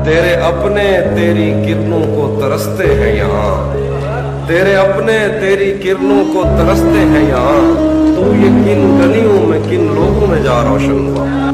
तेरे अपने तेरी किरणों को तरसते हैं यहाँ, तेरे अपने तेरी किरणों को तरसते हैं यहाँ। तू ये किन गलियों में किन लोगों में जा रोशन हुआ।